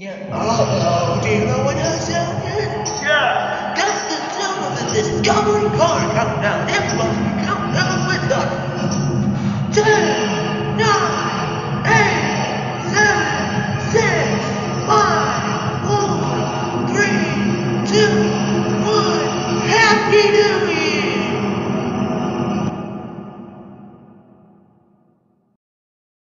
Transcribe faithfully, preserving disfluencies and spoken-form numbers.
Yeah. Oh, do you know what I sound? Yeah. That's the sound of the Discovery car.